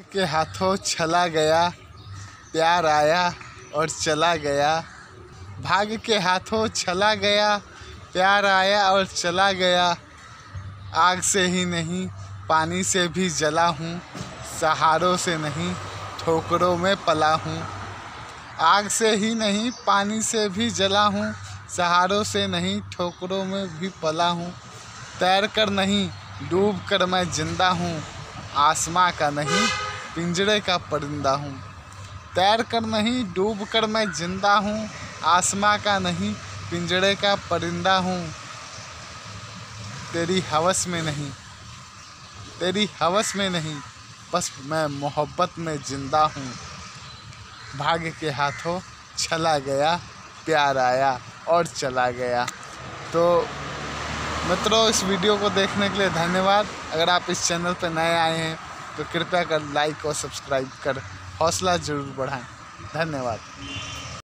के हाथों छला गया, प्यार आया और चला गया। भाग्य के हाथों छला गया, प्यार आया और चला गया। आग से ही नहीं पानी से भी जला हूँ, सहारों से नहीं ठोकरों में पला हूँ। आग से ही नहीं पानी से भी जला हूँ, सहारों से नहीं ठोकरों में भी पला हूँ। तैर कर नहीं डूब कर मैं जिंदा हूँ, आसमां का नहीं पिंजरे का परिंदा हूँ। तैर कर नहीं डूब कर मैं जिंदा हूँ, आसमां का नहीं पिंजरे का परिंदा हूँ। तेरी हवस में नहीं बस मैं मोहब्बत में जिंदा हूँ। भाग्य के हाथों छला गया, प्यार आया और चला गया। तो मित्रों, इस वीडियो को देखने के लिए धन्यवाद। अगर आप इस चैनल पर नए आए हैं तो कृपया कर लाइक और सब्सक्राइब कर हौसला ज़रूर बढ़ाएं। धन्यवाद।